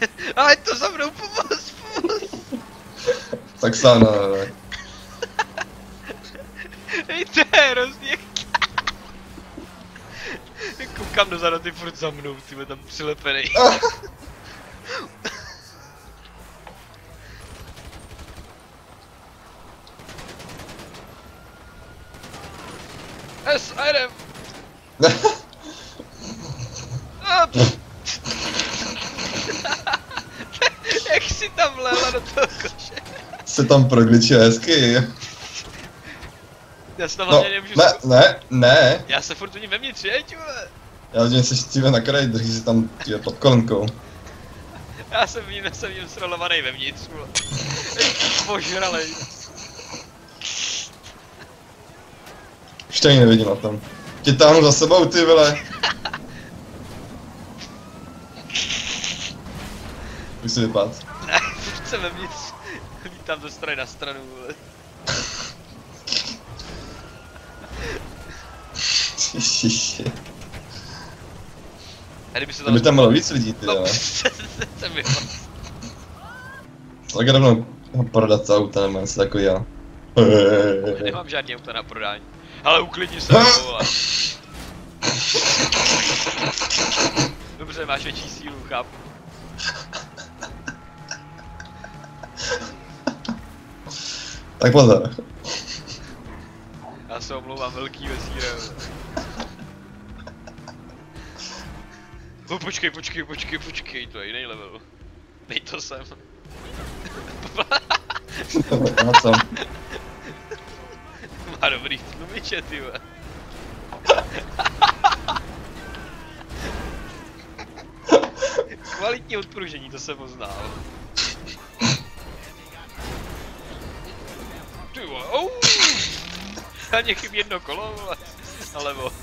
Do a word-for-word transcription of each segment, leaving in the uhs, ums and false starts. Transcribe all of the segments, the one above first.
Ale to za mnou, pomoz, pomoz! Tak sám, no, no, no. Hej, to je hrozně. Koukám dozadu, ty furt za mnou, ty tam přilepenej. S, a jdem! Jak jsi tam vlela do toho koše? Se tam progličil hezky. Já se tam No, hlavně nemůžu... ne, ne, ne. Já se furt u ní vevnitř, jeď, vole. Já vidím, že jsi na kraji, drží se tam tě pod kolenkou. Já jsem v ní, jsem v ní srolovanej vevnitř, vole. Požralej. Už to ani nevidím na tom. Tě táhnu za sebou, ty vole. Už si vypad. Ne, furt jsem vevnitř. Vítám ze strany na stranu, vole. Ježiši. A kdyby se Kdyby tam bylo víc lidí, ty no, vole. jsem vypad. Tak rovnou prodat to auta nebo něco takového. Nemám žádný auta na prodání. Ale uklidni se, vole. Dobře, máš větší sílu, chápu. Tak pozor. Já se omlouvám, velký vesíre. No počkej, počkej, počkej, počkej, to je jiný level. Dej to sem. Na co? Má dobrý tlumiče, ty vole. Kvalitní odpružení, to jsem poznal. Ty vole, ouuu. A mě chybí jedno kolo, vole. Nalevo.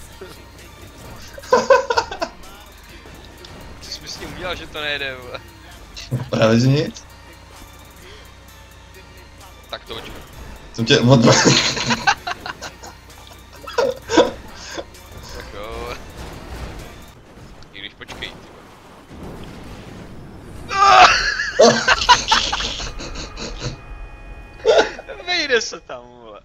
Co jsi mi s ním udělal, že to nejde, vole? Právě že nic. Tak to očku. Jsem tě odbral. Tak jo. I když počkej, ty vole. Vejde se tam, vole.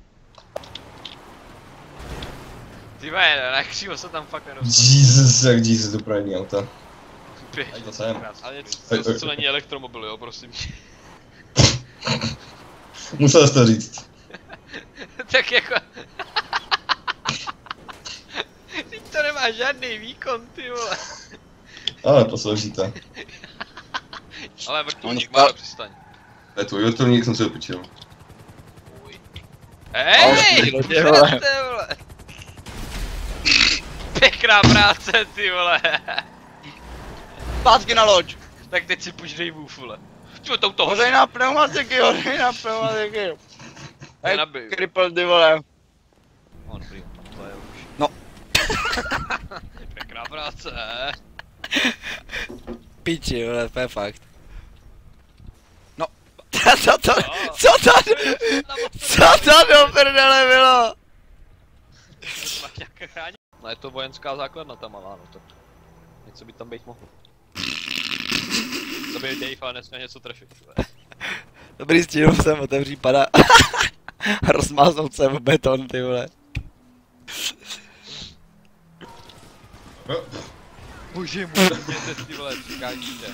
Ty vole, na křívo se tam fakt nedostane. Jesus, jak Jesus dopravní auta. Běžně, to jsem. ale něco, co, co není elektromobil, jo, prosím. Musel jsi to říct. Tak jako... Teď to nemá žádný výkon, ty vole. Ale posloužíte. Ale vrtulník má, přistaň. To je tvůj vrtulník, jsem si opičil. Hej! Přijďte, vole! Pěkná práce, ty vole! Zpátky na loď! Tak teď si puštěj vůf, vole. Čo to toho? Hodej na pneumatiky, hodej na pneumatiky! Hej, Nabij. kripl, ty vole! No dobrý, to je už. No. Pěkná práce. Piči, vole, to je fakt. No. Co to, co to, co to do prdele bylo? No je to vojenská základna ta malá, no to... Něco by tam být mohlo. To by Dave, ale nesměl něco trefit. Dobrý, stínu jsem otevří pada. Rozmáznout se v beton, ty vole. Bože můj, mějte ty vole, přikážíte.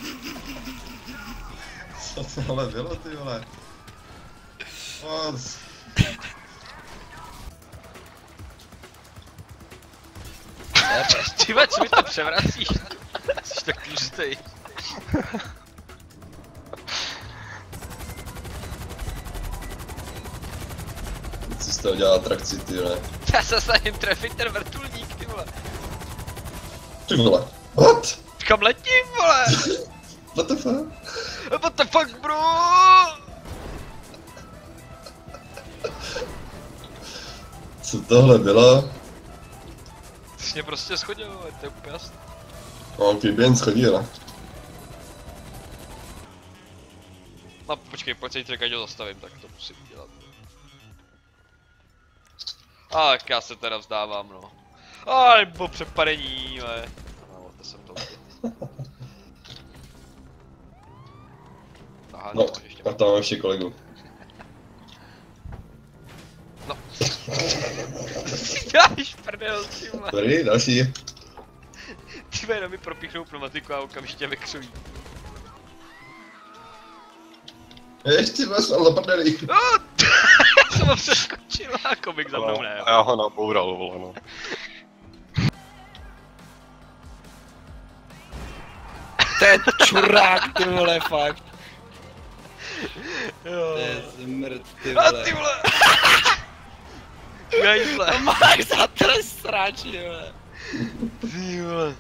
Co to ale bylo, ty vole? Moc. Ty vole, co mi to převracíš? Jsi tak tlustej. Teď si z toho dělá atrakci, ty vole. Já se snažím trefit ten vrtulník, ty vole. Ty vole. What? Kam letím, vole? What the fuck? What the fuck, bro? Co tohle bylo? Ty jsi mě prostě schodil, vole, to je úplně jasný. No, kdyby jen schodila. No počkej, pojď se jí ho zastavím, tak to musím dělat. A tak já se teda vzdávám, no. A nebo přepadení, ale... No, to jsem to udělal. Aha, No, to máš ještě. a tam mám ještě kolegu. No. Děláš prdel, ty vole. Tady, další. Ty vole, jenom mi propíchnou pneumatiku a okamžitě vykřují. Ještě vás mám zapadali. Oh, já jsem ho přeskočil a komik za mnou ne. A já ho naboural, vole, no. To je čurák, ty vole, fakt. Jo. To je zmrt, ty A vole. ty vole. Gajzle. To máš za trest sráči, vole. Ty vole.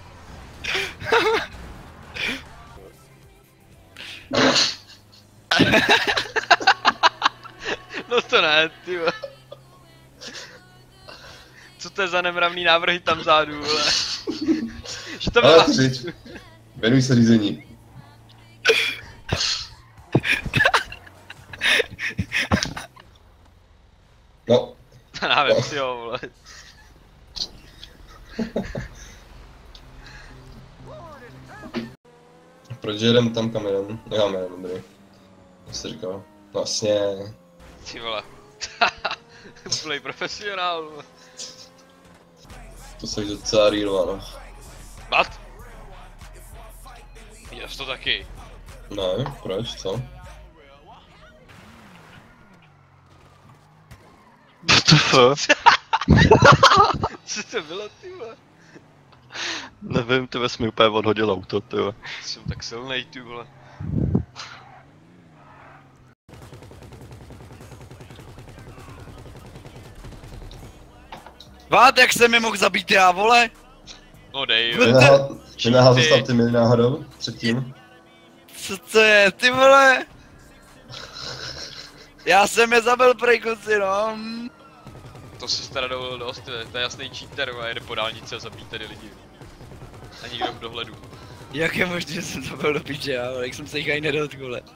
No to ne, ty vole. Co to je za nemravný návrhy tam vzadu, vole? Že to Ale byla... třič. Věnuj se řízení. No. Návím si ho, vole. Proč jedem tam kam jedem? Nemáme jedem, dobrý. Jak jsi říkal? Vlastně. Ty vole. Úplnej profesionál, vole. To jsi docela real, ano. What? Já to taky. Ne, proč, co? Co? Co to bylo, ty vole? Nevím, ty jsi mi úplně odhodil auto, ty vole. Jsem tak silnej, ty vole. Vát, jak se mi mohl zabít já, vole? No dej, Vy- jo. Vynahal zastav ty mili náhodou? Předtím? Co to je, ty vole? Já jsem je zabil, prej kluci, no. To si teda dovolil dost, to je jasný cheater, a jede po dálnici a zabít tady lidi. A nikdo v dohledu. Jak je možné, že jsem zabil do piče, já, jak jsem se jich ani nedotkl, vole.